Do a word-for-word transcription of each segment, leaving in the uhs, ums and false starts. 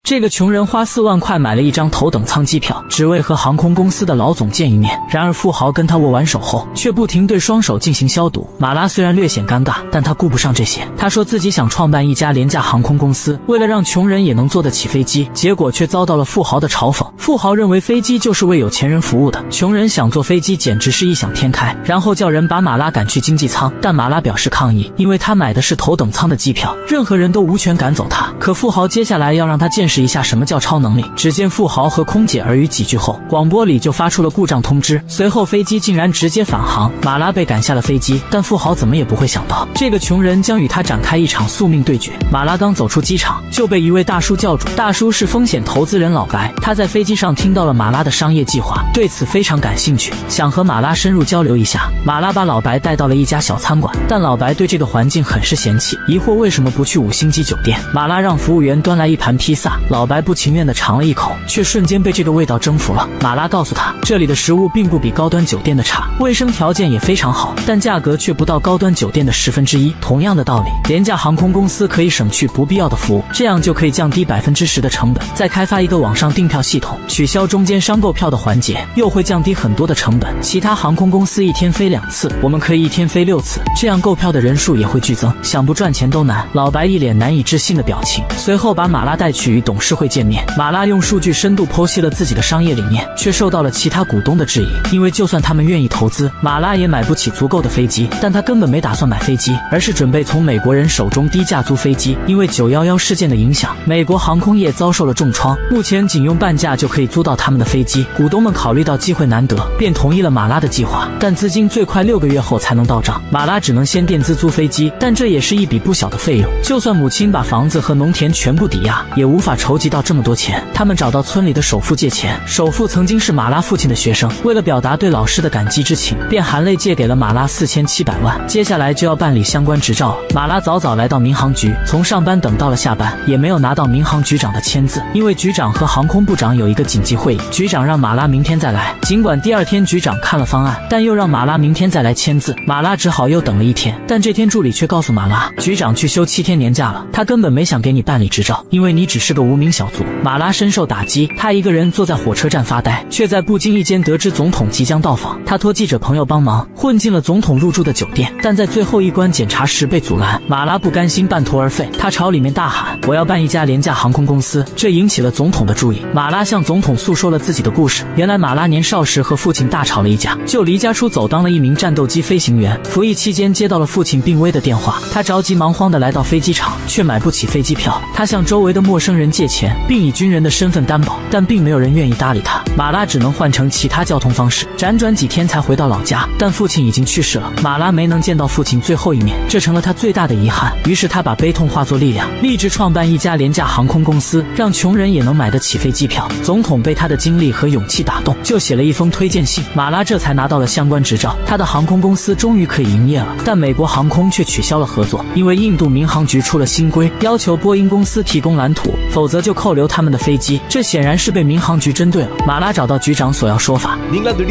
这个穷人花四万块买了一张头等舱机票，只为和航空公司的老总见一面。然而富豪跟他握完手后，却不停对双手进行消毒。马拉虽然略显尴尬，但他顾不上这些。他说自己想创办一家廉价航空公司，为了让穷人也能坐得起飞机，结果却遭到了富豪的嘲讽。富豪认为飞机就是为有钱人服务的，穷人想坐飞机简直是异想天开，然后叫人把马拉赶去经济舱。但马拉表示抗议，因为他买的是头等舱的机票，任何人都无权赶走他。可富豪接下来要让他见识一下什么叫超能力。只见富豪和空姐耳语几句后，广播里就发出了故障通知，随后飞机竟然直接返航，马拉被赶下了飞机。但富豪怎么也不会想到，这个穷人将与他展开一场宿命对决。马拉刚走出机场，就被一位大叔叫住。大叔是风险投资人老白，他在飞机上听到了马拉的商业计划，对此非常感兴趣，想和马拉深入交流一下。马拉把老白带到了一家小餐馆，但老白对这个环境很是嫌弃，疑惑为什么不去五星级酒店。马拉让服务员端来一盘披萨，老白不情愿地尝了一口，却瞬间被这个味道征服了。马拉告诉他，这里的食物并不比高端酒店的差，卫生条件也非常好，但价格却不到高端酒店的十分之一。同样的道理，廉价航空公司可以省去不必要的服务，这样就可以降低百分之十的成本。再开发一个网上订票系统，取消中间商购票的环节，又会降低很多的成本。其他航空公司一天飞两次，我们可以一天飞六次，这样购票的人数也会剧增，想不赚钱都难。老白一脸难以置信的表情，随后把马拉带去与董事会见面。马拉用数据深度剖析了自己的商业理念，却受到了其他股东的质疑，因为就算他们愿意投资，马拉也买不起足够的飞机。但他根本没打算买飞机，而是准备从美国人手中低价租飞机。因为九一一事件的影响，美国航空业遭受了重创，目前仅用半价就可以租到他们的飞机。股东们考虑到机会难得，便同意了马拉的计划，但资金最快六个月后才能到账。马拉只能先垫资租飞机，但这也是一笔不小的费用。就算母亲把房子和农田全部抵押，也无法筹集到这么多钱。他们找到村里的首富借钱，首富曾经是马拉父亲的学生，为了表达对老师的感激之情，便含泪借给了马拉四千七百万。接下来就要办理相关执照了。马拉早早来到民航局，从上班等到了下班，也没有拿到民航局长的签字，因为局长和航空部长有一个紧急会议，局长让马拉明天再来。尽管第二天局长看了方案，但又让马拉明天再来签字。马拉只好又等了一天，但这天助理却告诉马拉，局长去休七天年假了，他根本没想给你办理执照，因为你只是个无名小卒。马拉深受打击，他一个人坐在火车站发呆，却在不经意间得知总统即将到访。他托记者朋友帮忙，混进了总统入住的酒店，但在最后一关检查时被阻拦。马拉不甘心半途而废，他朝里面大喊，我要办一家廉价航空公司。这引起了总统的注意。马拉向总统诉说了自己的故事。原来马拉年少时和父亲大吵了一架，就离家出走当了一名战斗机飞行员。服役期间接到了父亲病危的电话，他着急忙慌地来到飞机场，却买不起飞机票。他向周围的陌生人借钱，并以军人的身份担保，但并没有人愿意搭理他。马拉只能换成其他交通方式，辗转几天才回到老家，但父亲已经去世了。马拉没能见到父亲最后一面，这成了他最大的遗憾。于是他把悲痛化作力量，立志创办一家廉价航空公司，让穷人也能买得起飞机票。总统被他的经历和勇气打动，就写了一封推荐信。马拉这才拿到了相关执照，他的航空公司终于可以营业了。但美国航空却取消了合作，因为印度民航局出了新规，要求波音公司提供蓝图，否则就扣留他们的飞机。这显然是被民航局针对了。马拉找到局长索要说法。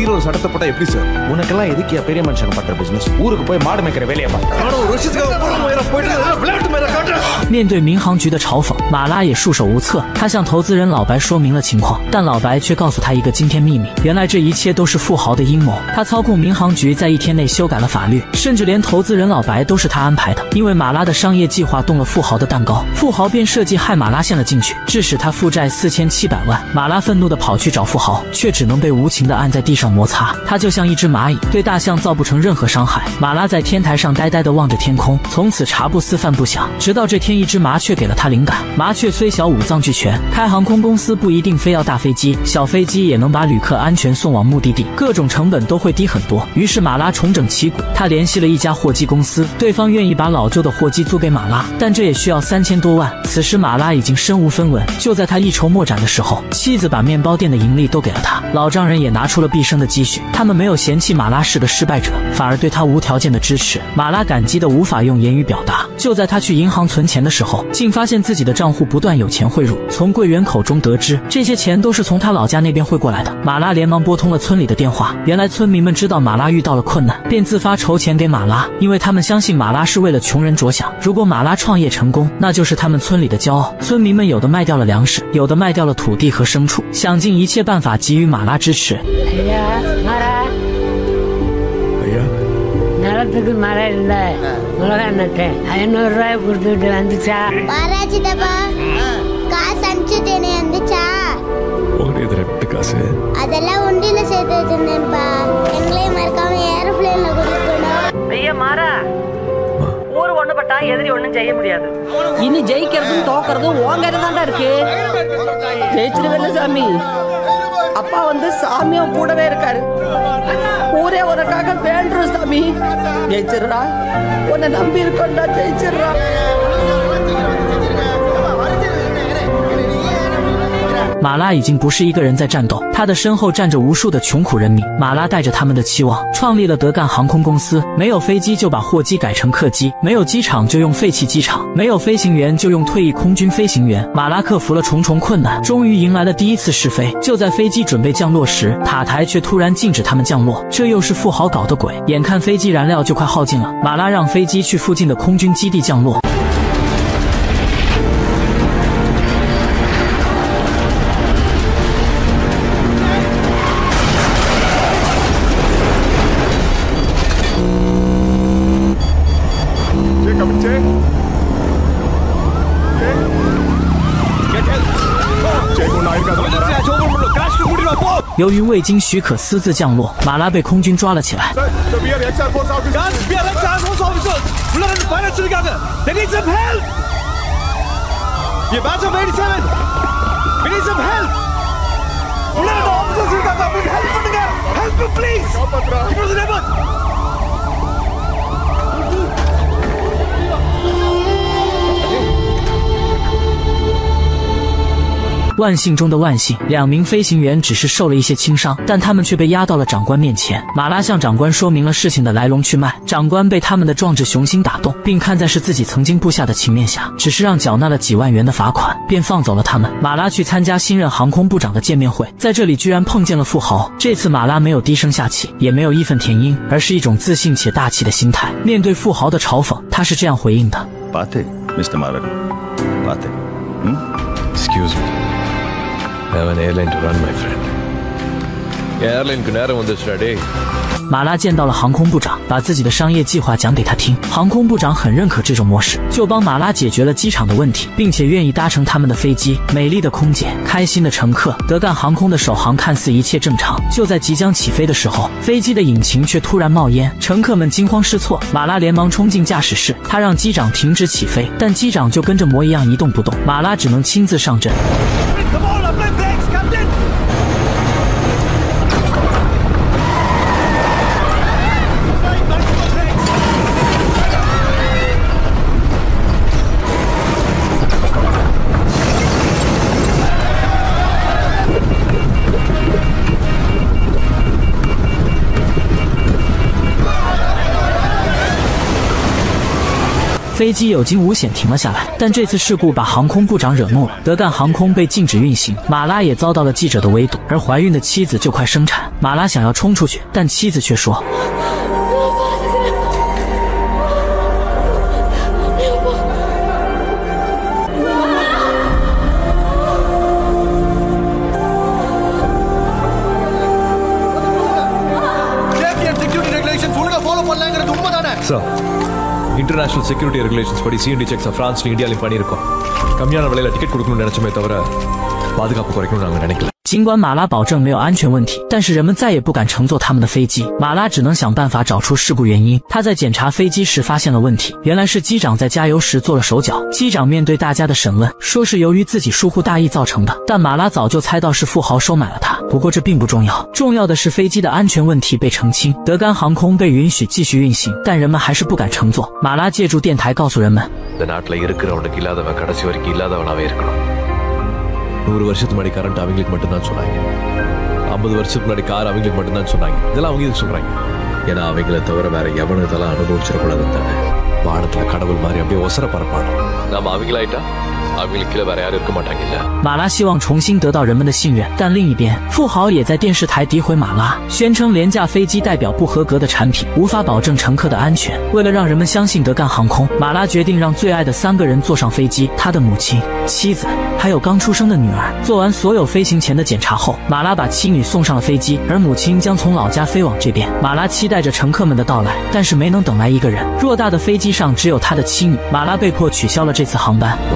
面对民航局的嘲讽，马拉也束手无策。他向投资人老白说明了情况，但老白却告诉他一个惊天秘密，原来这一切都是富豪的阴谋。他操控民航局在一天内修改了法律，甚至连投资人老白都是他安排的。因为马拉的商业计划动了富豪的蛋糕，富豪便设计害马拉陷了进去，致使他负债四千七百万。马拉愤怒地跑去找富豪，却只能被无情地按在地上摩擦。他就像一只蚂蚁，对大象造不成任何伤害。马拉在天台上呆呆地望着天空，从此茶不思饭不想。直到这天，一只麻雀给了他灵感。麻雀虽小，五脏俱全，开航空公司不一定非要大飞机，小飞机也能把旅客安全送往目的地，各种成本都会低很多。于是马拉重整旗鼓，他联系了一家货机公司，对方愿意把老旧的货机租给马拉，但这也需要三千多万。此时马拉已经身无分文，就在他一筹莫展的时候，妻子把面包店的盈利都给了他，老丈人也拿出了毕生的积蓄。他们没有嫌弃马拉是个失败者，反而对他无条件的支持。马拉感激的无法用言语表达。就在他去银行存钱的时候，竟发现自己的账户不断有钱汇入。从柜员口中得知，这些钱都是从他老家那边汇过来的。马拉连忙拨通了村里的电话，原来村民们知道马拉遇到了困难，便自发筹钱给马拉，因为他们相信马拉是为了穷人着想。如果马拉创业成功，那就是他们村里的骄傲。村民们有的的卖掉了粮食，有的卖掉了土地和牲畜，想尽一切办法给予马拉支持。 ನೆಲದಕ್ಕೆ ಮರ ಇಲ್ಲ ಒಳಗನ್ನತ್ತೆ ಐನೂರು ರೂಪಾಯಿ ಕೊಡ್ತಿದ್ದು ಅಂದಿಚಾ ವಾರಾಜಿದಪ್ಪ ಕಾಸು ಹಂಚುತ್ತೇನೆ ಅಂದಿಚಾ உங்ககிட்ட ரெண்டு காசு அதெல்லாம் உண்டில சேர்த்து வச்சிருந்தேன்ப்பா எங்களையும் மறக்காம ஏரோப்ளேன்ல கொடுக்கணும் ஐயா மாறா ஊர் ஒண்ணுபட்டா எதிரி ஒண்ணும் செய்ய முடியாது இனி ஜெயிக்கிறதும் தோக்கறதும் உங்ககிட்ட தான்டா இருக்கு ஜெயிச்சிருவேல சாமி அப்பா வந்து சாமியும் கூடவே இருக்காரு ஊரே உனக்காக வேண்டுறோம் சாமி ஜெயிச்சிடுறா உன்னை நம்பி இருக்கோம்டா ஜெயிச்சிடுறா 马拉已经不是一个人在战斗，他的身后站着无数的穷苦人民。马拉带着他们的期望，创立了德干航空公司。没有飞机就把货机改成客机，没有机场就用废弃机场，没有飞行员就用退役空军飞行员。马拉克服了重重困难，终于迎来了第一次试飞。就在飞机准备降落时，塔台却突然禁止他们降落，这又是富豪搞的鬼。眼看飞机燃料就快耗尽了，马拉让飞机去附近的空军基地降落。由于未经许可私自降落，马拉被空军抓了起来。万幸中的万幸，两名飞行员只是受了一些轻伤，但他们却被押到了长官面前。马拉向长官说明了事情的来龙去脉，长官被他们的壮志雄心打动，并看在是自己曾经布下的情面下，只是让缴纳了几万元的罚款，便放走了他们。马拉去参加新任航空部长的见面会，在这里居然碰见了富豪。这次马拉没有低声下气，也没有义愤填膺，而是一种自信且大气的心态。面对富豪的嘲讽，他是这样回应的 Pate, Mister Maran. Pate. Hmm? Excuse me. I have an airline to run, my friend. Airline ku nera vandhuchu day. 马拉见到了航空部长，把自己的商业计划讲给他听。航空部长很认可这种模式，就帮马拉解决了机场的问题，并且愿意搭乘他们的飞机。美丽的空姐，开心的乘客，德干航空的首航看似一切正常。就在即将起飞的时候，飞机的引擎却突然冒烟，乘客们惊慌失措。马拉连忙冲进驾驶室，他让机长停止起飞，但机长就跟着魔一样一动不动。马拉只能亲自上阵。飞机有惊无险停了下来，但这次事故把航空部长惹怒了。德干航空被禁止运行，马拉也遭到了记者的围堵，而怀孕的妻子就快生产。马拉想要冲出去，但妻子却说：“ Sir. International security regulations படி C and D checks பிரான்ஸ்ல இந்தியாலயும் பண்ணிருக்கோம். கம்மியான விலையில டிக்கெட் கொடுக்கணும்னு நினைச்சமே தவிர பாதுகாப்பு குறைக்கணும்னு நாங்க நினைக்கல。 尽管马拉保证没有安全问题，但是人们再也不敢乘坐他们的飞机。马拉只能想办法找出事故原因。他在检查飞机时发现了问题，原来是机长在加油时做了手脚。机长面对大家的审问，说是由于自己疏忽大意造成的，但马拉早就猜到是富豪收买了他。不过这并不重要，重要的是飞机的安全问题被澄清，德干航空被允许继续运行，但人们还是不敢乘坐。马拉借助电台告诉人们， இந்த நாட்டுல இருக்கிறவனுக்கு இல்லாதவன் கடைசி வரைக்கும் இல்லாதவனாவே இருக்கணும்。நூறு வருஷத்துக்கு முன்னாடி கரண்ட் அவங்களுக்கு மட்டும்தான் சொன்னாங்க, ஐம்பது வருஷத்துக்கு முன்னாடி கார் அவங்களுக்கு மட்டும்தான் சொன்னாங்க. இதெல்லாம் அவங்க இதுக்கு சொல்றாங்க, ஏன்னா அவங்கள தவிர வேற எவனும் இதெல்லாம் அனுபவிச்சிடக்கூடாதுன்னு தானே. வானத்துல கடவுள் மாதிரி அப்படியே ஒசர பரப்பாடு. நாம அவங்களாயிட்டா அவங்களுக்கு கீழே வேற யாரும் இருக்க மாட்டாங்கல்ல。 马拉希望重新得到人们的信任，但另一边，富豪也在电视台诋毁马拉，宣称廉价飞机代表不合格的产品，无法保证乘客的安全。为了让人们相信德干航空，马拉决定让最爱的三个人坐上飞机：他的母亲、妻子还有刚出生的女儿。做完所有飞行前的检查后，马拉把妻女送上了飞机，而母亲将从老家飞往这边。马拉期待着乘客们的到来，但是没能等来一个人。偌大的飞机上只有他的妻女，马拉被迫取消了这次航班。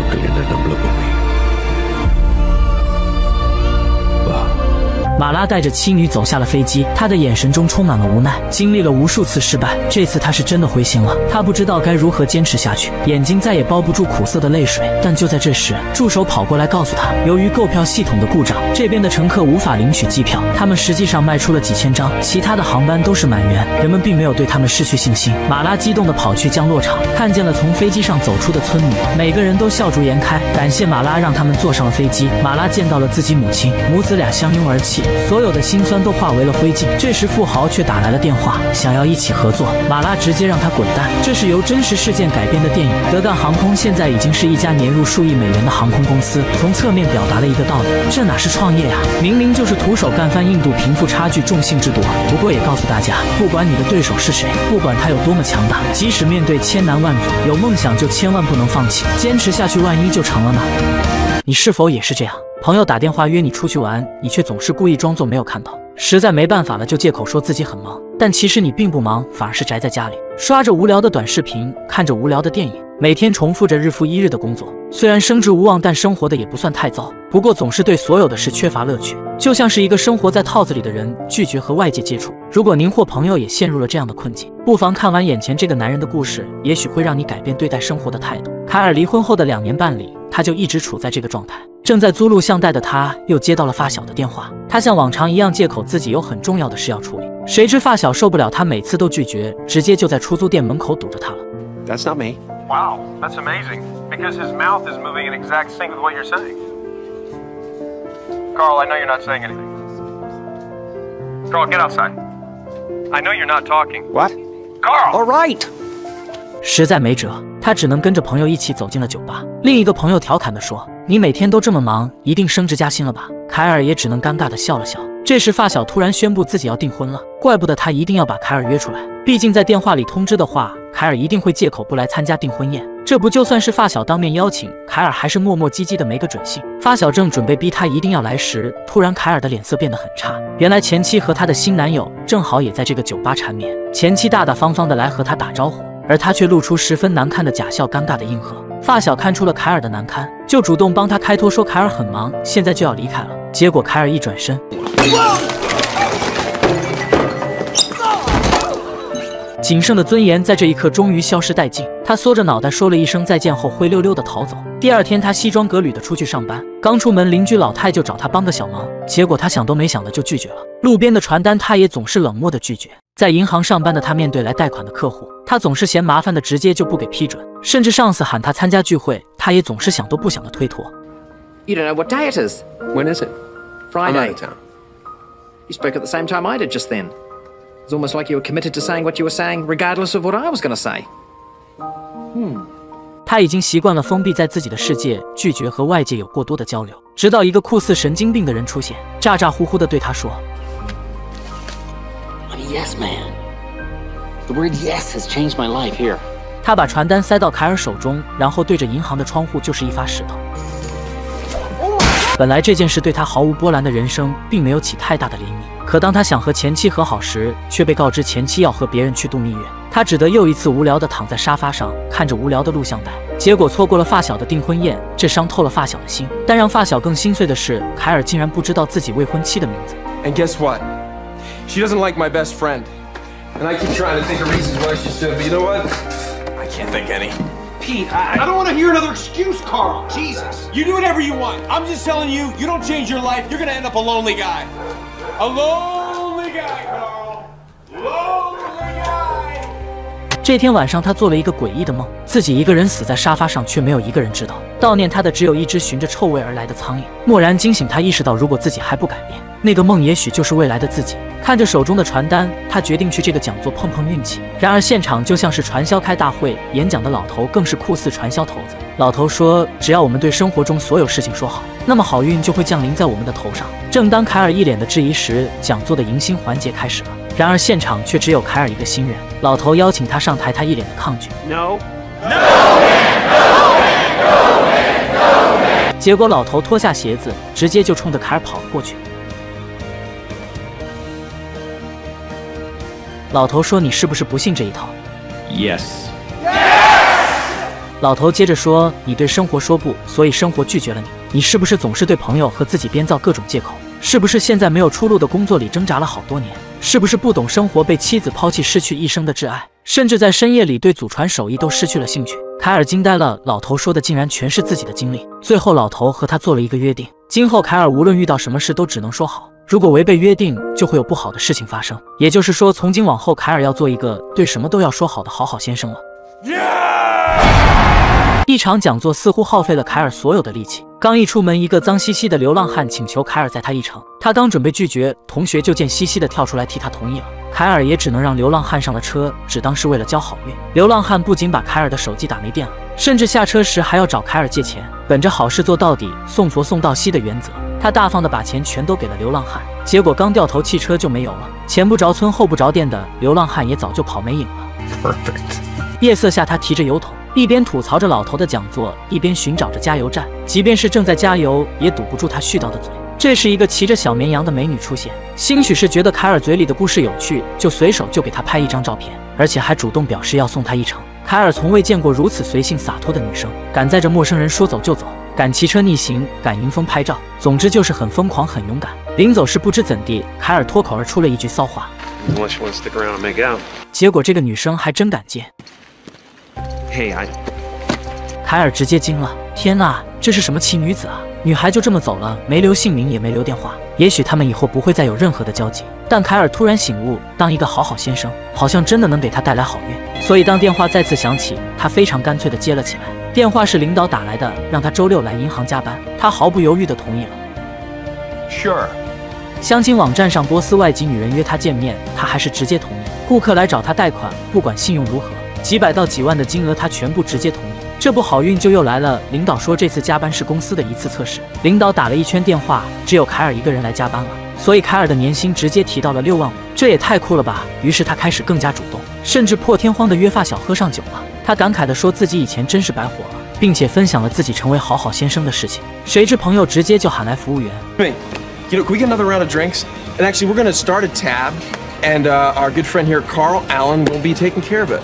马拉带着妻女走下了飞机，他的眼神中充满了无奈。经历了无数次失败，这次他是真的灰心了。他不知道该如何坚持下去，眼睛再也包不住苦涩的泪水。但就在这时，助手跑过来告诉他，由于购票系统的故障，这边的乘客无法领取机票。他们实际上卖出了几千张，其他的航班都是满员，人们并没有对他们失去信心。马拉激动地跑去降落场，看见了从飞机上走出的村民，每个人都笑逐颜开，感谢马拉让他们坐上了飞机。马拉见到了自己母亲，母子俩相拥而泣。所有的辛酸都化为了灰烬。这时富豪却打来了电话，想要一起合作。马拉直接让他滚蛋。这是由真实事件改编的电影。德干航空现在已经是一家年入数亿美元的航空公司，从侧面表达了一个道理：这哪是创业呀，明明就是徒手干翻印度贫富差距重性之毒。不过也告诉大家，不管你的对手是谁，不管他有多么强大，即使面对千难万阻，有梦想就千万不能放弃，坚持下去，万一就成了呢？你是否也是这样？朋友打电话约你出去玩，你却总是故意装作没有看到，实在没办法了就借口说自己很忙，但其实你并不忙，反而是宅在家里刷着无聊的短视频，看着无聊的电影，每天重复着日复一日的工作。虽然升职无望，但生活的也不算太糟，不过总是对所有的事缺乏乐趣，就像是一个生活在套子里的人，拒绝和外界接触。如果您或朋友也陷入了这样的困境，不妨看完眼前这个男人的故事，也许会让你改变对待生活的态度。凯尔离婚后的两年半里，他就一直处在这个状态。正在租录像带的他，又接到了发小的电话。他像往常一样借口自己有很重要的事要处理，谁知发小受不了他每次都拒绝，直接就在出租店门口堵着他了。 That's not me. Wow, that's amazing. Because his mouth is moving in exact sync with what you're saying. Carl, I know you're not saying anything. Carl, get outside. I know you're not talking. What? Carl! All right. 实在没辙，他只能跟着朋友一起走进了酒吧。另一个朋友调侃地说：“你每天都这么忙，一定升职加薪了吧？”凯尔也只能尴尬地笑了笑。这时发小突然宣布自己要订婚了，怪不得他一定要把凯尔约出来。毕竟在电话里通知的话，凯尔一定会借口不来参加订婚宴。这不就算是发小当面邀请，凯尔还是磨磨唧唧的没个准信。发小正准备逼他一定要来时，突然凯尔的脸色变得很差。原来前妻和她的新男友正好也在这个酒吧缠绵，前妻大大方方的来和他打招呼，而他却露出十分难看的假笑，尴尬的应和。发小看出了凯尔的难堪，就主动帮他开脱，说凯尔很忙，现在就要离开了。结果凯尔一转身，仅剩的尊严在这一刻终于消失殆尽。他缩着脑袋说了一声再见后，灰溜溜的逃走。第二天，他西装革履的出去上班，刚出门，邻居老太就找他帮个小忙，结果他想都没想的就拒绝了。路边的传单，他也总是冷漠的拒绝。在银行上班的他，面对来贷款的客户，他总是嫌麻烦的直接就不给批准，甚至上司喊他参加聚会，他也总是想都不想的推脱。 You don't know what day it is. When is it? Friday. I'm out of town. You spoke at the same time I did just then. It's almost like you were committed to saying what you were saying, regardless of what I was going to say. 他已经习惯了封闭在自己的世界，拒绝和外界有过多的交流。直到一个酷似神经病的人出现，咋咋呼呼地对他说 I'm a yes man. The word yes has changed my life here. 他把传单塞到凯尔手中，然后对着银行的窗户就是一发石头。本来这件事对他毫无波澜的人生并没有起太大的涟漪，可当他想和前妻和好时，却被告知前妻要和别人去度蜜月。他只得又一次无聊地躺在沙发上，看着无聊的录像带，结果错过了发小的订婚宴，这伤透了发小的心。但让发小更心碎的是，凯尔竟然不知道自己未婚妻的名字。 And guess what? She doesn't like my best friend. And I keep trying to think of reasons why she should, but you know what? I can't think any. Pete, I, I don't want to hear another excuse, Carl. Jesus. You do whatever you want. I'm just telling you, you don't change your life, you're gonna end up a lonely guy. A lonely guy, Carl. Lonely guy. 这天晚上，他做了一个诡异的梦，自己一个人死在沙发上，却没有一个人知道。悼念他的只有一只循着臭味而来的苍蝇。蓦然惊醒，他意识到，如果自己还不改变，那个梦也许就是未来的自己。看着手中的传单，他决定去这个讲座碰碰运气。然而现场就像是传销开大会，演讲的老头更是酷似传销头子。老头说，只要我们对生活中所有事情说好，那么好运就会降临在我们的头上。正当凯尔一脸的质疑时，讲座的迎新环节开始了。然而现场却只有凯尔一个新人。老头邀请他上台，他一脸的抗拒。 No. 结果老头脱下鞋子，直接就冲着凯尔跑了过去。老头说：“你是不是不信这一套？” Yes. 老头接着说：“你对生活说不，所以生活拒绝了你。你是不是总是对朋友和自己编造各种借口？是不是现在没有出路的工作里挣扎了好多年？是不是不懂生活，被妻子抛弃，失去一生的挚爱，甚至在深夜里对祖传手艺都失去了兴趣？”凯尔惊呆了，老头说的竟然全是自己的经历。最后，老头和他做了一个约定，今后凯尔无论遇到什么事都只能说好，如果违背约定，就会有不好的事情发生。也就是说，从今往后，凯尔要做一个对什么都要说好的好好先生了。一场讲座似乎耗费了凯尔所有的力气。刚一出门，一个脏兮兮的流浪汉请求凯尔载他一程。他刚准备拒绝，同学就贱兮兮的跳出来替他同意了。凯尔也只能让流浪汉上了车，只当是为了交好运。流浪汉不仅把凯尔的手机打没电了，甚至下车时还要找凯尔借钱。本着好事做到底，送佛送到西的原则，他大方的把钱全都给了流浪汉。结果刚掉头，汽车就没油了。前不着村后不着店的流浪汉也早就跑没影了。 Perfect。 夜色下，他提着油桶，一边吐槽着老头的讲座，一边寻找着加油站。即便是正在加油，也堵不住他絮叨的嘴。这时，一个骑着小绵羊的美女出现，兴许是觉得凯尔嘴里的故事有趣，就随手就给他拍一张照片，而且还主动表示要送他一程。凯尔从未见过如此随性洒脱的女生，敢载着陌生人说走就走，敢骑车逆行，敢迎风拍照，总之就是很疯狂很勇敢。临走时不知怎地，凯尔脱口而出了一句骚话，结果这个女生还真敢接。 Hey, I... 凯尔直接惊了，天哪，这是什么奇女子啊！女孩就这么走了，没留姓名也没留电话，也许他们以后不会再有任何的交集。但凯尔突然醒悟，当一个好好先生，好像真的能给他带来好运。所以当电话再次响起，他非常干脆地接了起来。电话是领导打来的，让他周六来银行加班，他毫不犹豫地同意了。 Sure。 相亲网站上波斯外籍女人约他见面，他还是直接同意。顾客来找他贷款，不管信用如何，几百到几万的金额，他全部直接同意。这不好运就又来了。领导说这次加班是公司的一次测试。领导打了一圈电话，只有凯尔一个人来加班了，所以凯尔的年薪直接提到了六万五，这也太酷了吧！于是他开始更加主动，甚至破天荒的约发小喝上酒了。他感慨地说自己以前真是白活了，并且分享了自己成为好好先生的事情。谁知朋友直接就喊来服务员。 Hey, you know, can we get another round of drinks? And actually, we're gonna start a tab, and uh, our good friend here, Carl Allen, will be taking care of it.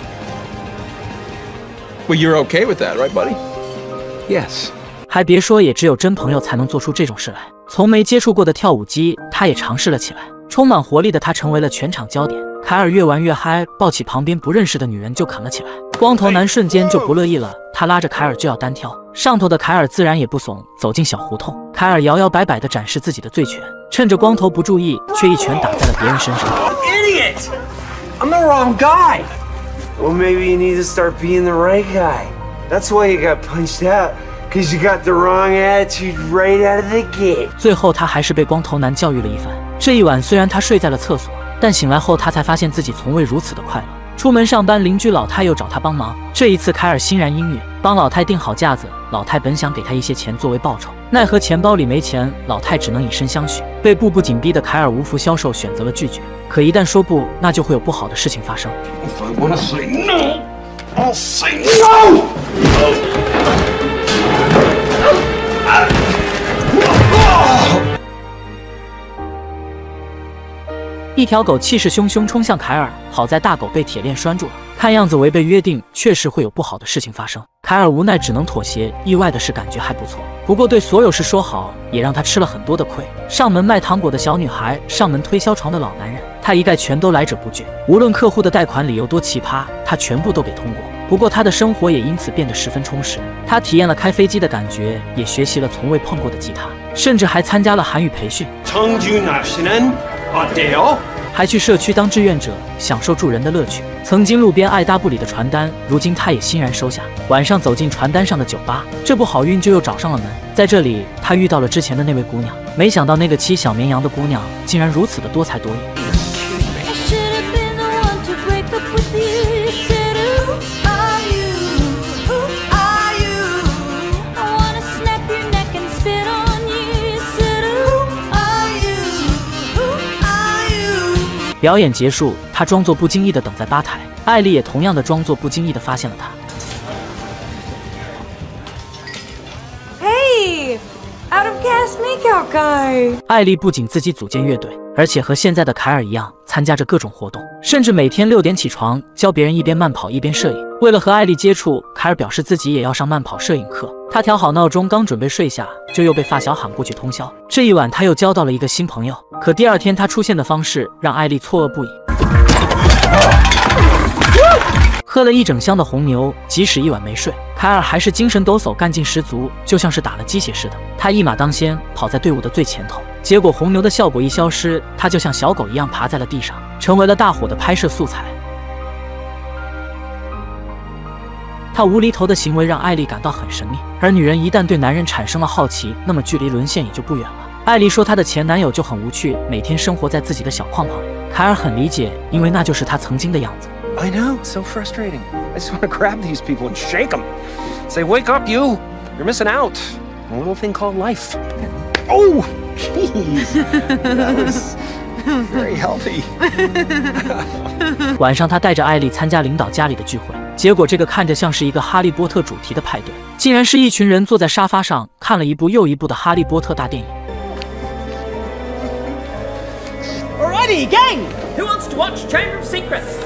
Well, you're okay with that, right, buddy? Yes. 还别说，也只有真朋友才能做出这种事来。从没接触过的跳舞机，他也尝试了起来。充满活力的他成为了全场焦点。凯尔越玩越嗨，抱起旁边不认识的女人就啃了起来。光头男瞬间就不乐意了，他拉着凯尔就要单挑。上头的凯尔自然也不怂，走进小胡同。凯尔摇摇摆摆地展示自己的醉拳，趁着光头不注意，却一拳打在了别人身上。 Idiot! I'm the wrong guy. Well, maybe you need to start being the right guy. That's why you got punched out, because you got the wrong attitude right out of the gate. 最后他还是被光头男教育了一番。这一晚虽然他睡在了厕所，但醒来后他才发现自己从未如此的快乐。出门上班，邻居老太又找他帮忙。这一次凯尔欣然应允，帮老太定好架子。老太本想给他一些钱作为报酬，奈何钱包里没钱，老太只能以身相许。被步步紧逼的凯尔无福消受，选择了拒绝。可一旦说不，那就会有不好的事情发生。 If I want to say no, I'll say no! 一条狗气势汹汹冲向凯尔，好在大狗被铁链拴住了。看样子违背约定，确实会有不好的事情发生。凯尔无奈只能妥协。意外的是，感觉还不错。不过对所有事说好，也让他吃了很多的亏。上门卖糖果的小女孩，上门推销床的老男人，他一概全都来者不拒。无论客户的贷款理由多奇葩，他全部都给通过。不过他的生活也因此变得十分充实。他体验了开飞机的感觉，也学习了从未碰过的吉他，甚至还参加了韩语培训。还去社区当志愿者，享受助人的乐趣。曾经路边爱搭不理的传单，如今他也欣然收下。晚上走进传单上的酒吧，这不好运就又找上了门。在这里，他遇到了之前的那位姑娘，没想到那个骑小绵羊的姑娘竟然如此的多才多艺。表演结束，他装作不经意地等在吧台，艾丽也同样的装作不经意地发现了他。 Hey, guy。 艾丽不仅自己组建乐队，而且和现在的凯尔一样，参加着各种活动，甚至每天六点起床，教别人一边慢跑一边摄影。为了和艾丽接触，凯尔表示自己也要上慢跑摄影课。他调好闹钟，刚准备睡下，就又被发小喊过去通宵。这一晚，他又交到了一个新朋友。可第二天他出现的方式让艾丽错愕不已。喝了一整箱的红牛，即使一晚没睡，凯尔还是精神抖擞，干劲十足，就像是打了鸡血似的。他一马当先，跑在队伍的最前头。结果红牛的效果一消失，他就像小狗一样爬在了地上，成为了大伙的拍摄素材。他无厘头的行为让艾丽感到很神秘，而女人一旦对男人产生了好奇，那么距离沦陷也就不远了。艾丽说她的前男友就很无趣，每天生活在自己的小框框里。凯尔很理解，因为那就是他曾经的样子。 I know, so frustrating. I just want to grab these people and shake them. Say, wake up, you! You're missing out. A little thing called life. Oh, jeez. That was very healthy. 晚上，他带着艾丽参加领导家里的聚会，结果这个看着像是一个哈利波特主题的派对，竟然是一群人坐在沙发上看了一部又一部的哈利波特大电影。 Alrighty, gang. Who wants to watch Chamber of Secrets?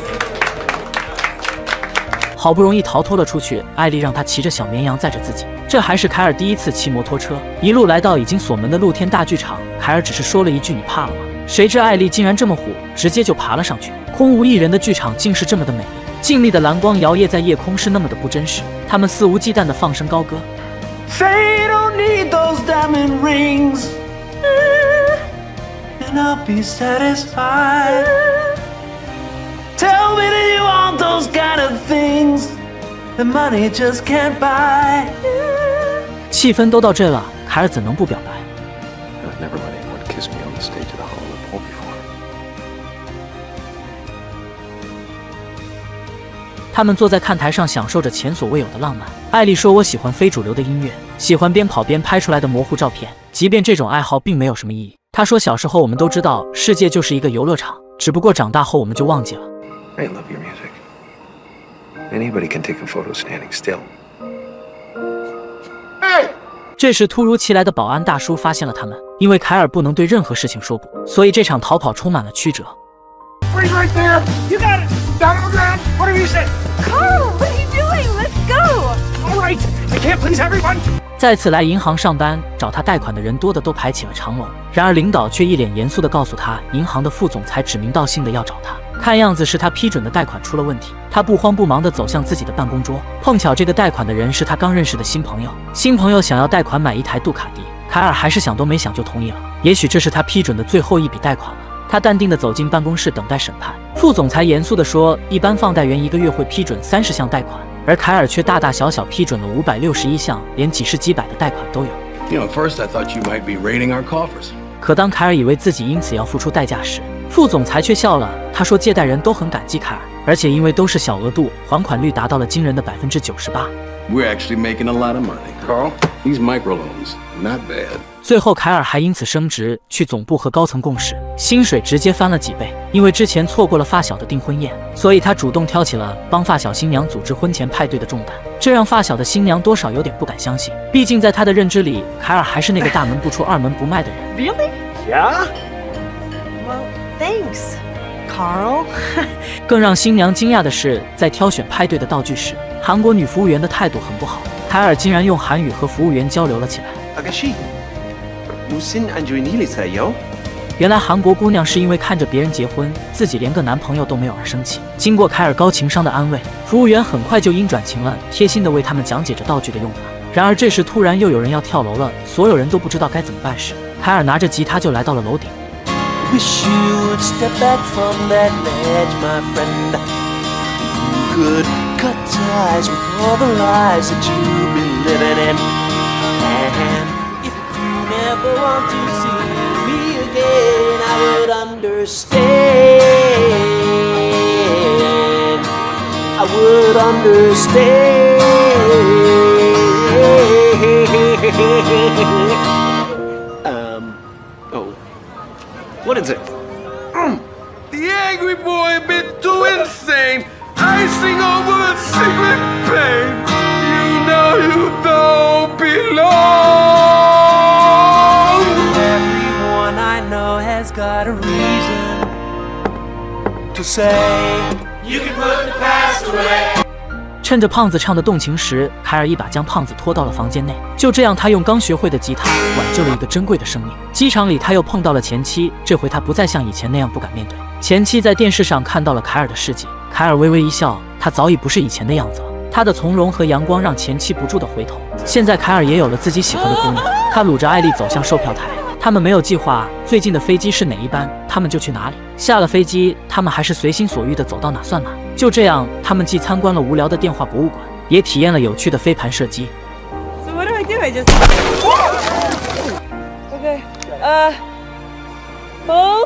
好不容易逃脱了出去，艾丽让他骑着小绵羊载着自己。这还是凯尔第一次骑摩托车，一路来到已经锁门的露天大剧场。凯尔只是说了一句：“你怕了吗？”谁知艾丽竟然这么虎，直接就爬了上去。空无一人的剧场竟是这么的美丽，静谧的蓝光摇曳在夜空，是那么的不真实。他们肆无忌惮地放声高歌。 Say you don't need those diamond rings, and I'll be satisfied. Tell me that you want those kind of things that money just can't buy. 气氛都到这了，凯尔怎能不表白？ I've never let anyone kiss me on the stage of the Hollywood Bowl before. 他们坐在看台上，享受着前所未有的浪漫。艾丽说：“我喜欢非主流的音乐，喜欢边跑边拍出来的模糊照片，即便这种爱好并没有什么意义。”她说：“小时候我们都知道世界就是一个游乐场，只不过长大后我们就忘记了。” I love your music. Anybody can take a photo standing still. Hey! 这时，突如其来的保安大叔发现了他们，因为凯尔不能对任何事情说不，所以这场逃跑充满了曲折。 Wait right there! You got it! Down on the ground! Whatever you say! Carl, what are you doing? Let's go! All right! I can't please everyone! 再次来银行上班找他贷款的人多的都排起了长龙，然而领导却一脸严肃地告诉他，银行的副总裁指名道姓的要找他。看样子是他批准的贷款出了问题，他不慌不忙地走向自己的办公桌，碰巧这个贷款的人是他刚认识的新朋友。新朋友想要贷款买一台杜卡迪，凯尔还是想都没想就同意了。也许这是他批准的最后一笔贷款了。他淡定地走进办公室等待审判。副总裁严肃地说，一般放贷员一个月会批准三十项贷款，而凯尔却大大小小批准了五百六十一项，连几十几百的贷款都有。 You know, at first I thought you might be raiding our coffers. 可当凯尔以为自己因此要付出代价时，副总裁却笑了。他说，借贷人都很感激凯尔，而且因为都是小额度，还款率达到了惊人的百分之九十八。 We're actually making a lot of money, Carl. These microloans, not bad. 最后，凯尔还因此升职，去总部和高层共事，薪水直接翻了几倍。因为之前错过了发小的订婚宴，所以他主动挑起了帮发小新娘组织婚前派对的重担，这让发小的新娘多少有点不敢相信。毕竟在他的认知里，凯尔还是那个大门不出二门不迈的人。 Really? Yeah? Well, thanks, Carl. 更让新娘惊讶的是，在挑选派对的道具时，韩国女服务员的态度很不好。凯尔竟然用韩语和服务员交流了起来。 아가씨, 무슨 안 좋은 일 있어요? 原来韩国姑娘是因为看着别人结婚，自己连个男朋友都没有而生气。经过凯尔高情商的安慰，服务员很快就阴转晴了，贴心地为他们讲解着道具的用法。然而这时突然又有人要跳楼了，所有人都不知道该怎么办时，凯尔拿着吉他就来到了楼顶。 Wish you'd step back from that ledge, my friend. You could cut ties with all the lies that you've been living in. And if you never want to see me again, I would understand. I would understand. um, oh. What is it? Mm. The angry boy a bit too insane. Icing over a secret pain. You know you don't belong. guy's got a reason to say you can put the past away. 趁着胖子唱的动情时，凯尔一把将胖子拖到了房间内。就这样，他用刚学会的吉他挽救了一个珍贵的生命。机场里，他又碰到了前妻，这回他不再像以前那样不敢面对。前妻在电视上看到了凯尔的事迹，凯尔微微一笑，他早已不是以前的样子了。他的从容和阳光让前妻不住地回头。现在，凯尔也有了自己喜欢的姑娘。他搂着艾丽走向售票台。他们没有计划最近的飞机是哪一班，他们就去哪里。下了飞机，他们还是随心所欲地走到哪算哪。就这样，他们既参观了无聊的电话博物馆，也体验了有趣的飞盘射击。 So what do I do? I just okay. Uh, pull.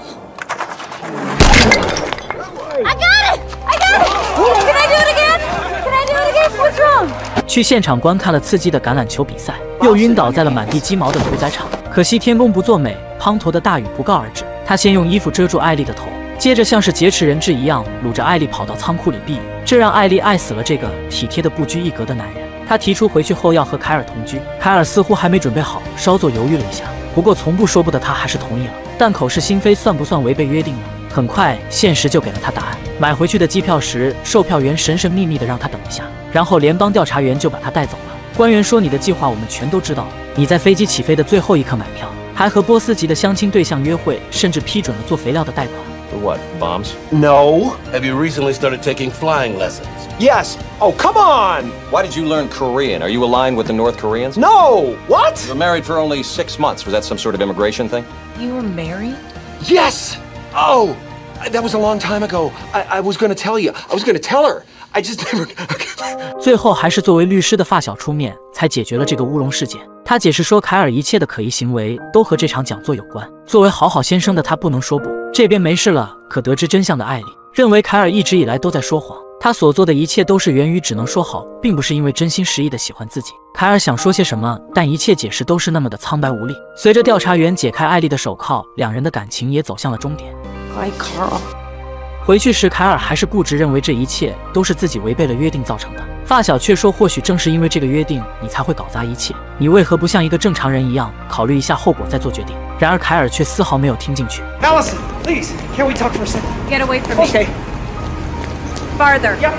I got it! I got it! Can I do it again? Can I do it again? What's wrong? 去现场观看了刺激的橄榄球比赛，又晕倒在了满地鸡毛的屠宰场。可惜天公不作美，滂沱的大雨不告而至。他先用衣服遮住艾丽的头，接着像是劫持人质一样掳着艾丽跑到仓库里避雨，这让艾丽爱死了这个体贴的不拘一格的男人。他提出回去后要和凯尔同居，凯尔似乎还没准备好，稍作犹豫了一下。不过从不说不的他还是同意了，但口是心非算不算违背约定呢？很快，现实就给了他答案。买回去的机票时，售票员神神秘秘地让他等一下，然后联邦调查员就把他带走了。官员说：“你的计划我们全都知道了，你在飞机起飞的最后一刻买票，还和波斯籍的相亲对象约会，甚至批准了做肥料的贷款。” For what? Bombs? No. Have you recently started taking flying lessons? Yes. Oh, come on! Why did you learn Korean? Are you aligned with the North Koreans? No! What? You were married for only six months. Was that some sort of immigration thing? You were married? Yes! Oh! That was a long time ago. I, I was gonna tell you. I was gonna tell her. I just never... 最后还是作为律师的发小出面，才解决了这个乌龙事件。他解释说，凯尔一切的可疑行为都和这场讲座有关。作为好好先生的他不能说不。这边没事了，可得知真相的艾莉认为凯尔一直以来都在说谎，他所做的一切都是源于只能说好，并不是因为真心实意的喜欢自己。凯尔想说些什么，但一切解释都是那么的苍白无力。随着调查员解开艾莉的手铐，两人的感情也走向了终点。 Hi, Carl. 回去时，凯尔还是固执认为这一切都是自己违背了约定造成的。发小却说，或许正是因为这个约定，你才会搞砸一切。你为何不像一个正常人一样，考虑一下后果再做决定？然而凯尔却丝毫没有听进去。 Allison, please, can we talk for a second? Get away from me. Okay. Farther. Yep.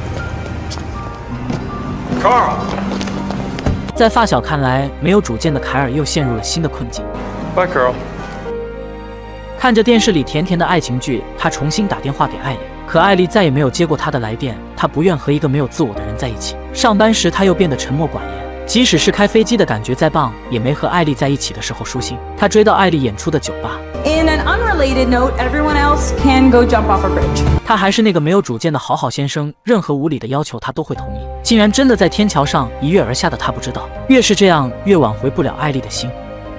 Carl. 在发小看来，没有主见的凯尔又陷入了新的困境。 Bye, Carl. 看着电视里甜甜的爱情剧，他重新打电话给艾莉，可艾莉再也没有接过他的来电。他不愿和一个没有自我的人在一起。上班时他又变得沉默寡言，即使是开飞机的感觉再棒，也没和艾莉在一起的时候舒心。他追到艾莉演出的酒吧。 In an unrelated note, everyone else can go jump off a bridge. 他还是那个没有主见的好好先生，任何无理的要求他都会同意。竟然真的在天桥上一跃而下的他不知道，越是这样，越挽回不了艾莉的心。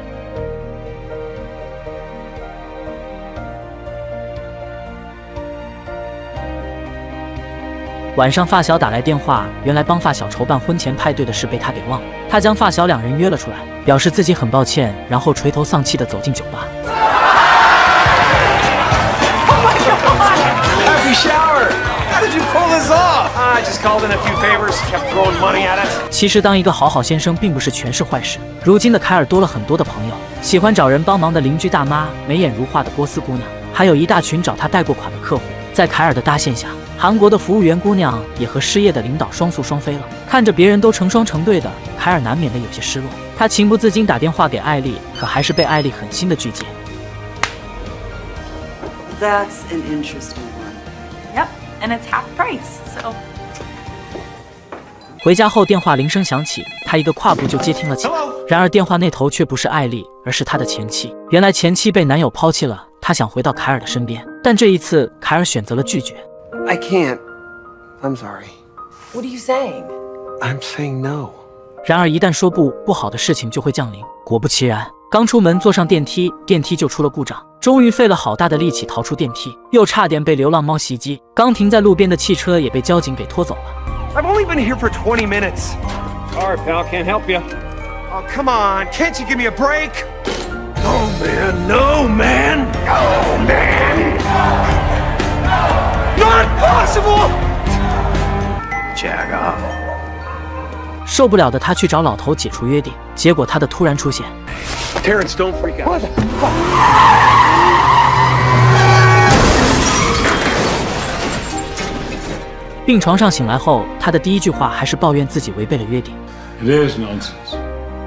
晚上，发小打来电话，原来帮发小筹办婚前派对的事被他给忘了。他将发小两人约了出来，表示自己很抱歉，然后垂头丧气地走进酒吧。 Happy shower! How did you pull this off? I just called in a few favors, kept throwing money at it. 其实当一个好好先生并不是全是坏事。如今的凯尔多了很多的朋友，喜欢找人帮忙的邻居大妈，眉眼如画的波斯姑娘，还有一大群找他贷过款的客户。在凯尔的搭线下，韩国的服务员姑娘也和失业的领导双宿双飞了。看着别人都成双成对的，凯尔难免的有些失落。他情不自禁打电话给艾莉，可还是被艾莉狠心的拒绝。 That's an interesting one. Yep, and it's half price, so. 回家后，电话铃声响起，他一个跨步就接听了起来。然而电话那头却不是艾莉，而是他的前妻。原来前妻被男友抛弃了，他想回到凯尔的身边，但这一次凯尔选择了拒绝。 I can't. I'm sorry. What are you saying? I'm saying no. 然而一旦说不，不好的事情就会降临。果不其然，刚出门坐上电梯，电梯就出了故障。终于费了好大的力气逃出电梯，又差点被流浪猫袭击。刚停在路边的汽车也被交警给拖走了。 I've only been here for twenty minutes. Sorry, pal, can't help you. Oh, come on, can't you give me a break? No, man, no, man, no, man. Not possible. Jag off. 受不了的他去找老头解除约定，结果他的突然出现。 Terrence, don't freak out. What the fuck? 病床上醒来后，他的第一句话还是抱怨自己违背了约定。 It is nonsense.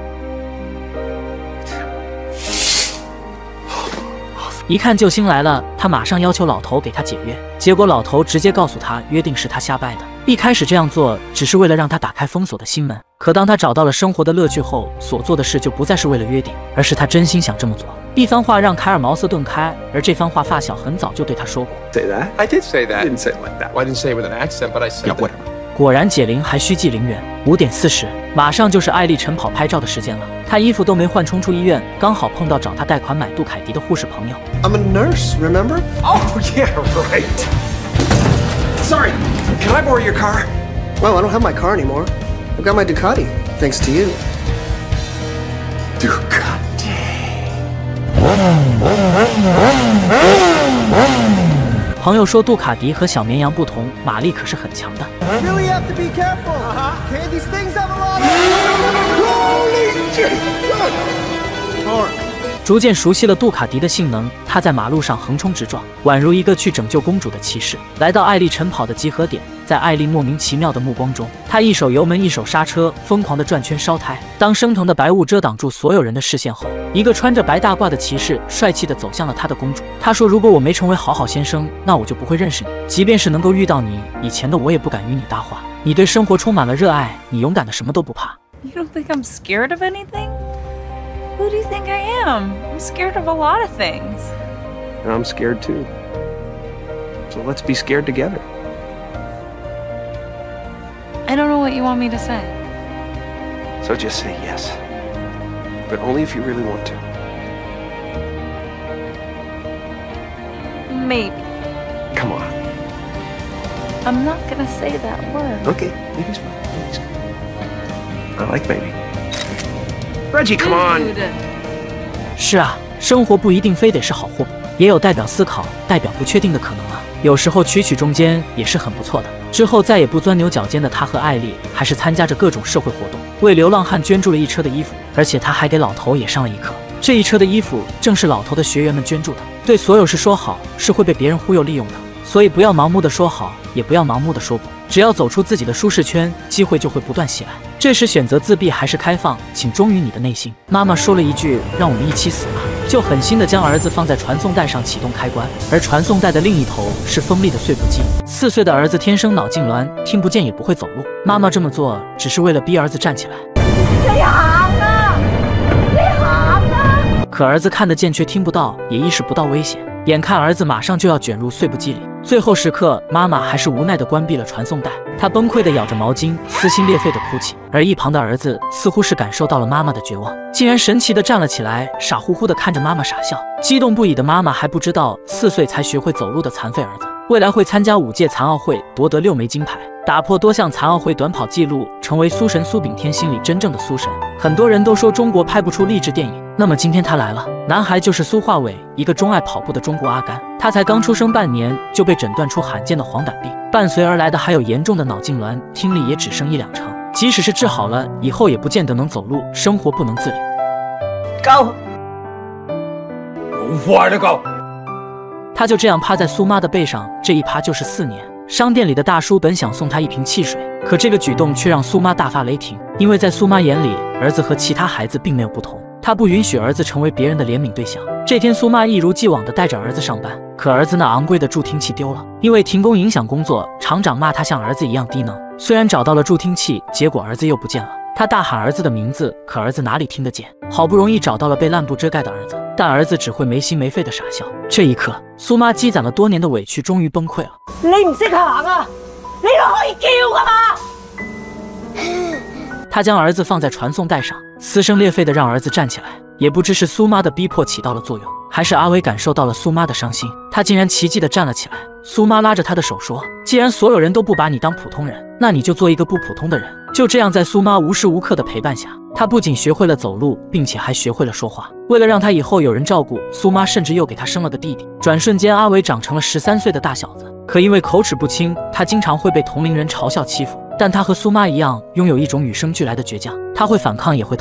一看救星来了，他马上要求老头给他解约，结果老头直接告诉他约定是他瞎掰的。一开始这样做只是为了让他打开封锁的心门，可当他找到了生活的乐趣后，所做的事就不再是为了约定，而是他真心想这么做。一番话让凯尔茅塞顿开，而这番话发小很早就对他说过。 Say that? I did say that. I didn't say it like that. Well, I didn't say it with an accent, but I said. Yeah, whatever. 果然解铃还须系铃人。五点四十，马上就是艾丽晨跑拍照的时间了。她衣服都没换，冲出医院，刚好碰到找她贷款买杜凯迪的护士朋友。 I'm a nurse, remember? Oh yeah, right. Sorry, can I borrow your car? Well, I don't have my car anymore. I've got my Ducati, thanks to you. Ducati. 朋友说杜卡迪和小绵羊不同，马力可是很强的。 Really have to be careful. Okay, these things have a lot of. 逐渐熟悉了杜卡迪的性能，他在马路上横冲直撞，宛如一个去拯救公主的骑士。来到艾丽晨跑的集合点，在艾丽莫名其妙的目光中，他一手油门一手刹车，疯狂的转圈烧胎。当升腾的白雾遮挡住所有人的视线后，一个穿着白大褂的骑士帅气地走向了他的公主。他说：“如果我没成为好好先生，那我就不会认识你。即便是能够遇到你，以前的我也不敢与你搭话。你对生活充满了热爱，你勇敢的什么都不怕。” You don't think I'm scared of anything? Who do you think I am? I'm scared of a lot of things. And I'm scared too. So let's be scared together. I don't know what you want me to say. So just say yes. But only if you really want to. Maybe. Come on. I'm not gonna say that word. Okay, maybe's fine. Maybe's good. I like maybe. Reggie, come on. 是啊，生活不一定非得是好或不，也有代表思考、代表不确定的可能啊。有时候取取中间也是很不错的。之后再也不钻牛角尖的他和艾丽，还是参加着各种社会活动，为流浪汉捐助了一车的衣服，而且他还给老头也上了一课。这一车的衣服正是老头的学员们捐助的。对所有事说好是会被别人忽悠利用的，所以不要盲目的说好，也不要盲目的说不。只要走出自己的舒适圈，机会就会不断袭来。这时选择自闭还是开放，请忠于你的内心。妈妈说了一句：“让我们一起死吧。”就狠心地将儿子放在传送带上启动开关，而传送带的另一头是锋利的碎步机。四岁的儿子天生脑痉挛，听不见也不会走路。妈妈这么做只是为了逼儿子站起来。 你行啊！你行啊！ 可儿子看得见却听不到，也意识不到危险。眼看儿子马上就要卷入碎步机里，最后时刻，妈妈还是无奈地关闭了传送带。她崩溃地咬着毛巾，撕心裂肺地哭泣。而一旁的儿子似乎是感受到了妈妈的绝望，竟然神奇地站了起来，傻乎乎地看着妈妈傻笑。激动不已的妈妈还不知道，四岁才学会走路的残废儿子，未来会参加五届残奥会，夺得六枚金牌，打破多项残奥会短跑纪录，成为苏神苏炳添心里真正的苏神。很多人都说中国拍不出励志电影，那么今天他来了。男孩就是苏化伟，一个钟爱跑步的中国阿甘。他才刚出生半年就被诊断出罕见的黄疸病，伴随而来的还有严重的脑痉挛，听力也只剩一两成。即使是治好了，以后也不见得能走路，生活不能自理。 Go， 快点 go！ 他就这样趴在苏妈的背上，这一趴就是四年。商店里的大叔本想送他一瓶汽水，可这个举动却让苏妈大发雷霆，因为在苏妈眼里，儿子和其他孩子并没有不同，她不允许儿子成为别人的怜悯对象。这天，苏妈一如既往地带着儿子上班，可儿子那昂贵的助听器丢了，因为停工影响工作，厂长骂他像儿子一样低能。虽然找到了助听器，结果儿子又不见了。他大喊儿子的名字，可儿子哪里听得见？好不容易找到了被烂布遮盖的儿子，但儿子只会没心没肺的傻笑。这一刻，苏妈积攒了多年的委屈终于崩溃了。 你唔識行啊？你都可以叫噶嘛？ 他将儿子放在传送帶上，撕声裂肺的让儿子站起来。也不知是苏妈的逼迫起到了作用，还是阿伟感受到了苏妈的伤心，他竟然奇迹地站了起来。苏妈拉着他的手说：“既然所有人都不把你当普通人，那你就做一个不普通的人。”就这样，在苏妈无时无刻的陪伴下，他不仅学会了走路，并且还学会了说话。为了让他以后有人照顾，苏妈甚至又给他生了个弟弟。转瞬间，阿伟长成了十三岁的大小子。可因为口齿不清，他经常会被同龄人嘲笑欺负。但他和苏妈一样，拥有一种与生俱来的倔强，他会反抗，也会逃跑。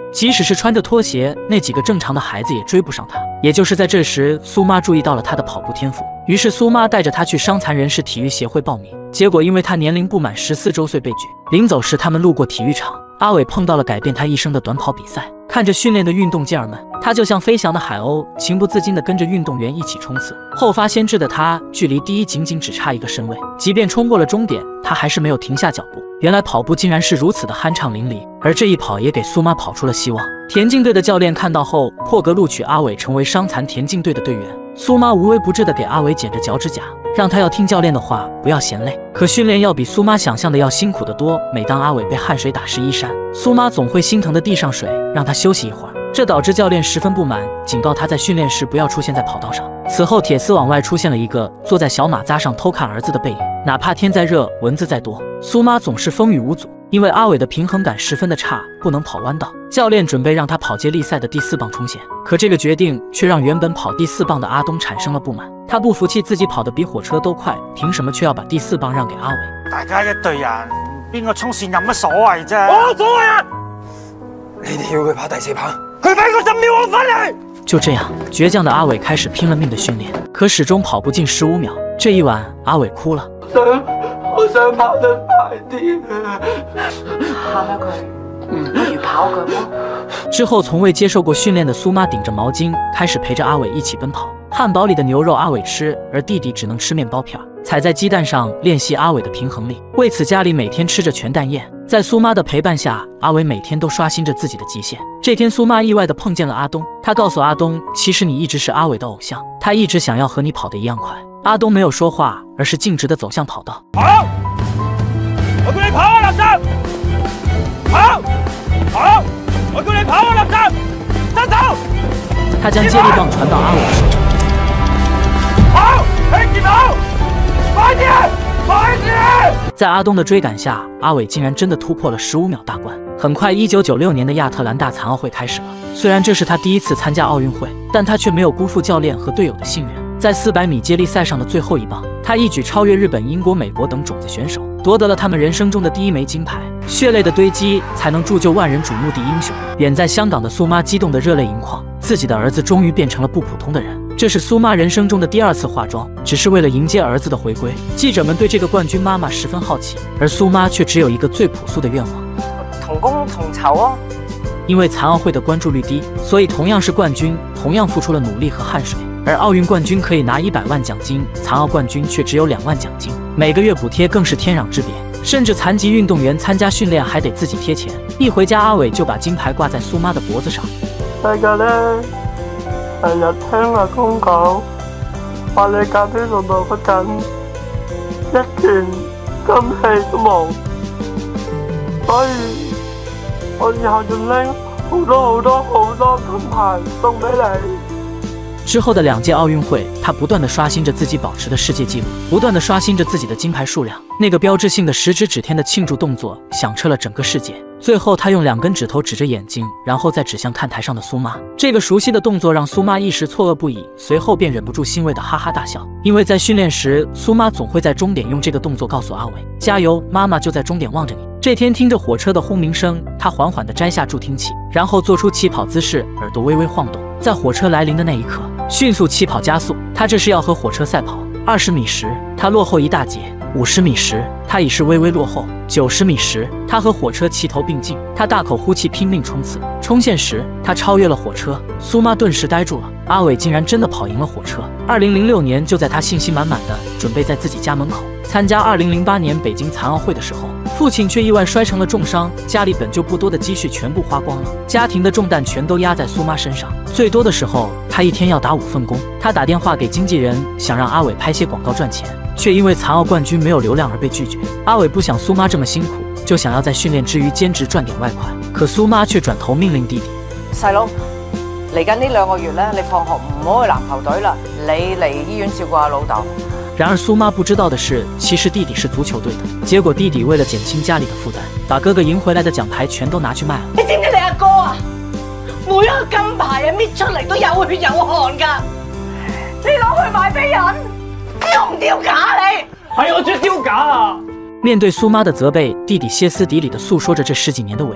即使是穿着拖鞋，那几个正常的孩子也追不上他。也就是在这时，苏妈注意到了他的跑步天赋，于是苏妈带着他去伤残人士体育协会报名。结果因为他年龄不满十四周岁被拒。临走时，他们路过体育场，阿伟碰到了改变他一生的短跑比赛。看着训练的运动健儿们，他就像飞翔的海鸥，情不自禁地跟着运动员一起冲刺。后发先至的他，距离第一仅仅只差一个身位，即便冲过了终点，他还是没有停下脚步。原来跑步竟然是如此的酣畅淋漓，而这一跑也给苏妈跑出了希望。田径队的教练看到后，破格录取阿伟成为伤残田径队的队员。苏妈无微不至地给阿伟剪着脚趾甲，让他要听教练的话，不要嫌累。可训练要比苏妈想象的要辛苦得多。每当阿伟被汗水打湿衣衫，苏妈总会心疼地递上水，让他休息一会儿。这导致教练十分不满，警告他在训练时不要出现在跑道上。此后，铁丝网外出现了一个坐在小马扎上偷看儿子的背影。哪怕天再热，蚊子再多，苏妈总是风雨无阻。因为阿伟的平衡感十分的差，不能跑弯道，教练准备让他跑接力赛的第四棒冲线。可这个决定却让原本跑第四棒的阿东产生了不滿。他不服氣自己跑得比火車都快，憑什麼卻要把第四棒讓給阿偉？ 大家一隊人，邊個衝線有乜所謂啫？我所謂啊！你哋要佢跑第四棒，佢俾個十秒我翻嚟。 就這樣，倔強的阿偉開始拼了命的訓練，可始終跑不進十五秒。這一晚，阿偉哭了。 想，我想跑得快啲啊！ 喊下佢，不如跑佢咯。 之後，從未接受過訓練的蘇媽頂着毛巾，開始陪着阿偉一起奔跑。漢堡裡的牛肉阿偉吃，而弟弟只能吃麵包片，踩在雞蛋上練習阿偉的平衡力。為此，家裡每天吃着全蛋宴。在蘇媽的陪伴下，阿偉每天都刷新着自己的極限。這天，蘇媽意外地碰見了阿東，她告訴阿東，其實你一直是阿偉的偶像，他一直想要和你跑得一樣快。阿東沒有說話，而是徑直地走向跑道。 跑！我叫你跑啊，垃圾！跑！跑！我叫你跑啊，垃圾！伸手！ 他將接力棒傳到阿偉手中。 跑！聽住跑！快啲！快啲！ 在阿東的追趕下，阿偉竟然真的突破了十五秒大關。很快，一九九六年的亞特蘭大殘奧會開始了。雖然這是他第一次參加奧運會，但他卻沒有辜負教練和隊友的信任。在四百米接力賽上的最後一棒，他一舉超越日本、英國、美國等種子選手，奪得了他們人生中的第一枚金牌。血淚的堆積才能鑄就萬人矚目的英雄。遠在香港的蘇媽激動得熱淚盈眶，自己的兒子終於變成了不普通的人。這是蘇媽人生中的第二次化妝，只是為了迎接兒子的回歸。記者們對這個冠軍媽媽十分好奇，而蘇媽卻只有一個最樸素的願望： 同工同酬哦。 因為殘奧會的關注率低，所以同樣是冠軍，同樣付出了努力和汗水。而奧運冠軍可以拿一百萬獎金，殘奧冠軍卻只有兩萬獎金，每個月補貼更是天壤之別。甚至殘疾運動員參加訓練還得自己貼錢。一回家，阿偉就把金牌掛在蘇媽的脖子上。 大家呢，成日聽阿公講，話你咖啡度度不緊，一拳金氣都冇，所以我以後就拎好多好多好多金牌送俾你。 之後的兩屆奧運會，他不斷地刷新着自己保持的世界紀錄，不斷地刷新着自己的金牌數量。那個標誌性的十指指天的慶祝動作響徹了整個世界。最後，他用兩根指頭指着眼睛，然後再指向看台上的蘇媽。這個熟悉的動作讓蘇媽一時錯愕不已，隨後便忍不住欣慰的哈哈大笑。因為在訓練時，蘇媽總會在終點用這個動作告訴阿偉：加油，媽媽就在終點望着你。這天聽着火車的轟鳴聲，他緩緩地摘下助聽器，然後做出起跑姿勢，耳朵微微晃動。在火車來臨的那一刻，迅速起跑加速。他這是要和火車賽跑。二十米時，他落後一大截；五十米時，他已是微微落後；九十米時，他和火車齊頭並進。他大口呼氣，拼命衝刺。衝線時，他超越了火車。蘇媽頓時呆住了，阿偉竟然真的跑贏了火車。二零零六年，就在他信心滿滿的準備在自己家門口參加二零零八年北京殘奧會的時候，父親卻意外摔成了重傷，家裡本就不多的積蓄全部花光了，家庭的重擔全都壓在蘇媽身上。最多的時候，他一天要打五份工。他打電話給經紀人，想讓阿偉拍些廣告賺錢，卻因為殘奧冠軍沒有流量而被拒絕。阿偉不想蘇媽這麼辛苦，就想要在訓練之餘兼職賺點外快。可蘇媽卻轉頭命令弟弟： 細佬，嚟緊呢兩個月咧，你放學唔好去籃球隊啦，你嚟醫院照顧下老豆。 然而蘇媽不知道的是，其實弟弟是足球隊的。結果弟弟為了減輕家裡的負擔，把哥哥贏回來的獎牌全都拿去賣了。 你知唔知你阿哥啊？每一個金牌啊搣出嚟都有血有汗㗎，你攞去賣俾人，丟唔丟架你？係我最丟架啊！ 面對蘇媽的責備，弟弟歇斯底里地訴說着這十幾年的委屈。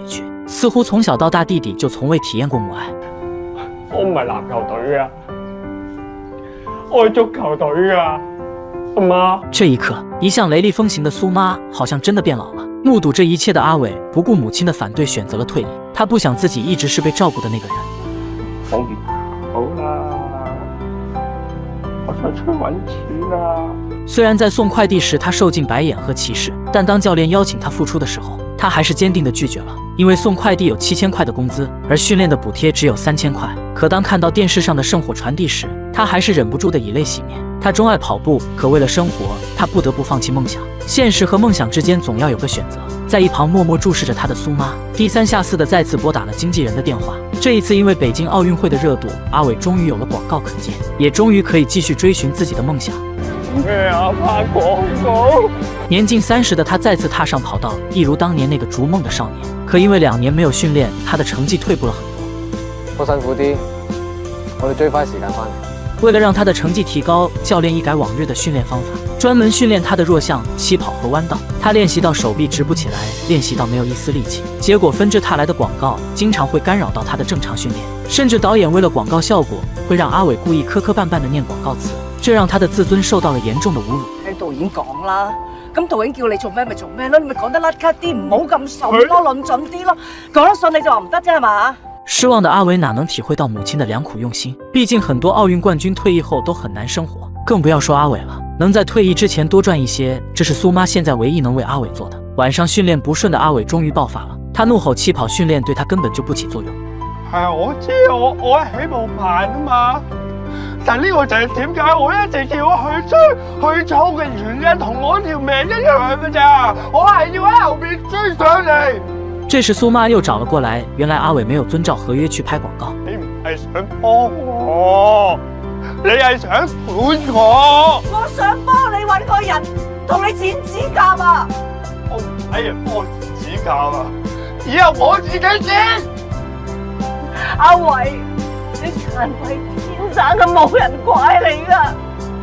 似乎从小到大弟弟就从未体验过母爱。 我唔係籃球隊啊，我係足球隊啊，阿媽。 这一刻，一向雷厉风行的苏妈好像真的变老了。目睹这一切的阿伟，不顾母亲的反对，选择了退役。他不想自己一直是被照顾的那个人。 好唔好啦，我想出去揾錢啦。 虽然在送快递时他受尽白眼和歧视，但当教练邀请他付出的时候，他还是坚定地拒绝了。因为送快递有七千块的工资，而训练的补贴只有三千块。可当看到电视上的圣火传递时，他还是忍不住的以泪洗面。他钟爱跑步，可为了生活，他不得不放弃梦想。现实和梦想之间总要有个选择。在一旁默默注视着他的苏妈，低三下四的再次拨打了经纪人的电话。这一次，因为北京奥运会的热度，阿伟终于有了广告可接，也终于可以继续追寻自己的梦想。 咩啊？拍廣告！ 年近三十的他再次踏上跑道，一如當年那個逐夢的少年。可因為兩年沒有訓練，他的成績退步了很多。 好辛苦啲，我哋追翻時間翻嚟。 為了讓他的成績提高，教練一改往日的訓練方法，專門訓練他的弱項起跑和彎道。他練習到手臂直不起來，練習到沒有一絲力氣。結果紛至沓來的廣告經常會干擾到他的正常訓練，甚至導演為了廣告效果，會讓阿偉故意磕磕絆絆地念廣告詞。這讓他的自尊受到了嚴重的侮辱。 聽導演講啦，咁導演叫你做咩咪做咩咯，你咪講得甩咳啲，唔好咁順咯，論盡啲咯。講得順你就話唔得啫係嘛？ 失望的阿偉哪能體會到母親的良苦用心？畢竟很多奧運冠軍退役後都很難生活，更不要說阿偉了。能在退役之前多賺一些，這是蘇媽現在唯一能為阿偉做的。晚上訓練不順的阿偉終於爆發了，他怒吼起跑訓練對他根本就不起作用。 係啊，我知我我喺起步慢啊嘛。但呢個就係點解我一直叫我去追去衝嘅原因，同我條命一樣嘅咋，我係要喺後面追上嚟。 這時蘇媽又找了過來，原來阿偉沒有遵照合約去拍廣告。 你唔係想幫我，你係想管我。 我想幫你揾個人同你剪指甲啊！ 我唔使人幫我剪指甲啊，以後我自己剪。 阿偉，你殘廢天生嘅冇人怪你噶，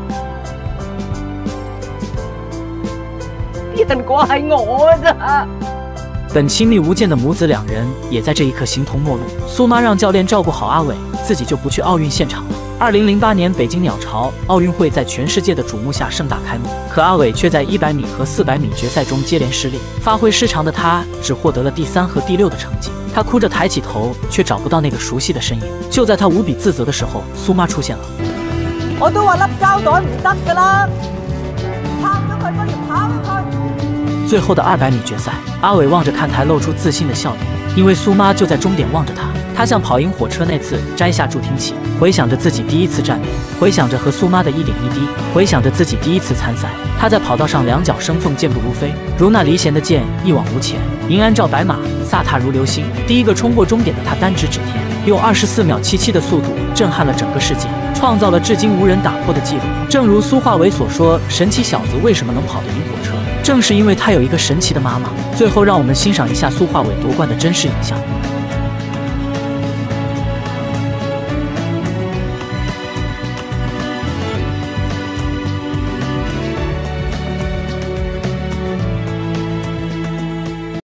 啲人怪我咋。 本親密無間的母子兩人也在這一刻形同陌路。蘇媽讓教練照顧好阿偉，自己就不去奧運現場了。二零零八年北京鳥巢奧運會在全世界的矚目下盛大開幕，可阿偉卻在一百米和四百米決賽中接連失利，發揮失常的他只獲得了第三和第六的成績。他哭着抬起頭，卻找不到那個熟悉的身影。就在他無比自責的時候，蘇媽出現了。 我都話粒膠袋唔得㗎啦，拋咗佢不如跑咗佢。 最後的二百米決賽，阿偉望着看台露出自信的笑臉，因為蘇媽就在終點望着他。他像跑贏火車那次摘下助聽器，回想着自己第一次站立，回想着和蘇媽的一點一滴，回想着自己第一次參賽。他在跑道上兩腳生鳳，健步如飛，如那離弦的箭，一往無前。銀鞍照白馬，飒沓如流星。第一個衝過終點的他單指指天，用二十四秒七七的速度震撼了整個世界，創造了至今無人打破的紀錄。正如蘇樺偉所說，神奇小子為什麼能跑得贏火車？正是因為他有一個神奇的媽媽。最後，讓我們欣賞一下蘇樺偉奪冠的真實影像。